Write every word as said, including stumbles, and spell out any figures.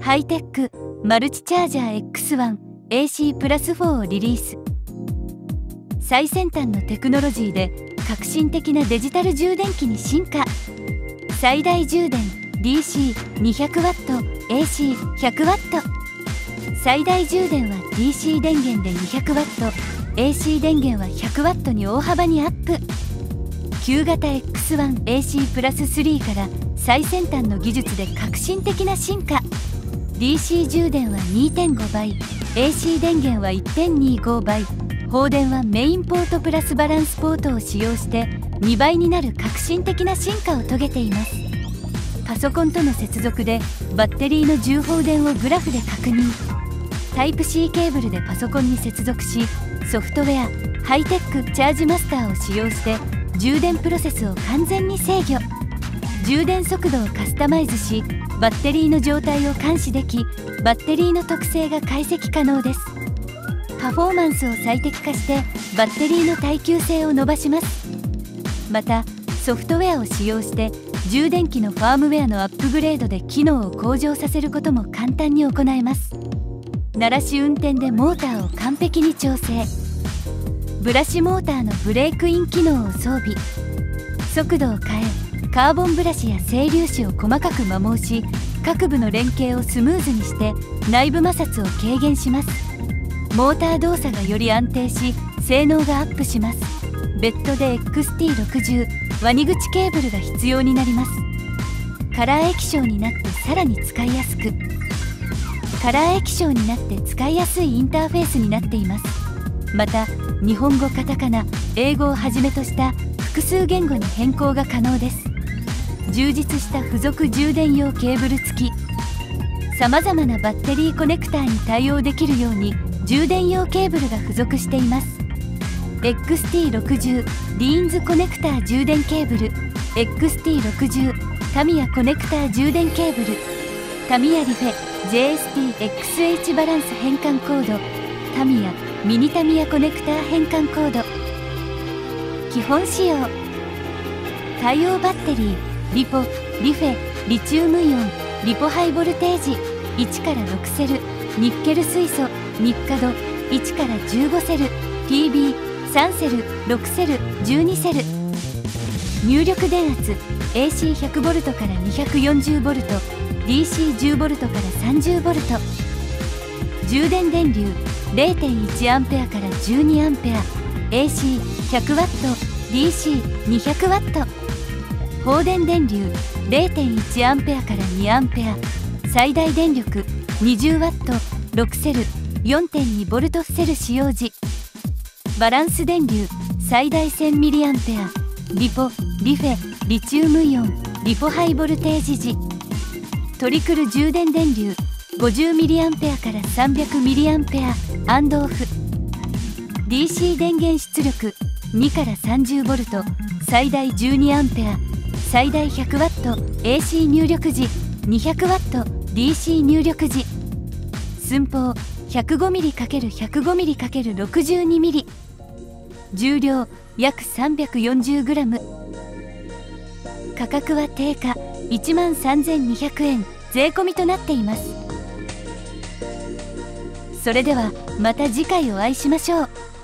ハイテックマルチチャージャー エックスワンエーシー プラスフォーをリリース。最先端のテクノロジーで革新的なデジタル充電器に進化。最大充電 ディーシーにひゃくワット エーシーひゃくワット。最大充電は ディーシー 電源で にひゃくワット、エーシー 電源は ひゃくワットに大幅にアップ。旧型 エックスワンエーシー プラススリーから最先端の技術で革新的な進化。 ディーシー 充電は にてんご 倍、 エーシー 電源は いってんにご 倍、放電はメインポートプラスバランスポートを使用してにばいになる革新的な進化を遂げています。パソコンとの接続でバッテリーの重放電をグラフで確認。タイプ シー ケーブルでパソコンに接続し、ソフトウェアハイテックチャージマスターを使用して充電プロセスを完全に制御。充電速度をカスタマイズし、バッテリーの状態を監視でき、バッテリーの特性が解析可能です。パフォーマンスを最適化してバッテリーの耐久性を伸ばします。またソフトウェアを使用して充電器のファームウェアのアップグレードで機能を向上させることも簡単に行えます。鳴らし運転でモーターを完璧に調整。ブラシモーターのブレークイン機能を装備。速度を変え、カーボンブラシや整粒子を細かく摩耗し、各部の連携をスムーズにして内部摩擦を軽減します。モーター動作がより安定し、性能がアップします。別途で エックスティーろくじゅう ワニ口ケーブルが必要になります。カラー液晶になってさらに使いやすく、カラー液晶になって使いやすいインターフェースになっています。また日本語、カタカナ、英語をはじめとした複数言語に変更が可能です。充実した付属充電用ケーブル付き。さまざまなバッテリーコネクターに対応できるように充電用ケーブルが付属しています。 エックスティーろくじゅう リーンズコネクター充電ケーブル、 エックスティーろくじゅう タミヤコネクター充電ケーブル、タミヤリフェ ジェーエスティーエックスエイチ バランス変換コード、タミヤミニタミヤコネクター変換コード。基本仕様。対応バッテリー、リポ、リフェ、リチウムイオン、リポハイボルテージ、いちからろくセル、ニッケル水素、ニッカド、いちからじゅうごセル、ティービー、さんセル、ろくセル、じゅうにセル。入力電圧、エーシーひゃくボルト から にひゃくよんじゅうボルト、ディーシーじゅうボルト から さんじゅうボルト。充電電流 れいてんいちアンペアからじゅうにアンペア、エーシーひゃくワット、ディーシーにひゃくワット。放電電流 れいてんいちアンペアからにアンペア、最大電力にじゅうワット、ろくセル、よんてんにボルトセル使用時。バランス電流最大 せんミリアンペア、リポ、リフェ、リチウムイオン、リポハイボルテージ時。トリクル充電電流 ごじゅうミリアンペア から さんびゃくミリアンペアアンドオフ。 ディーシー 電源出力にからさんじゅうボルト、最大じゅうにアンペア、最大ひゃくワット エーシー 入力時、にひゃくワット ディーシー 入力時。寸法 ひゃくごミリかけるひゃくごミリかけるろくじゅうにミリ。重量約 さんびゃくよんじゅうグラム。価格は定価いちまんさんぜんにひゃくえん税込みとなっています。それではまた次回お会いしましょう。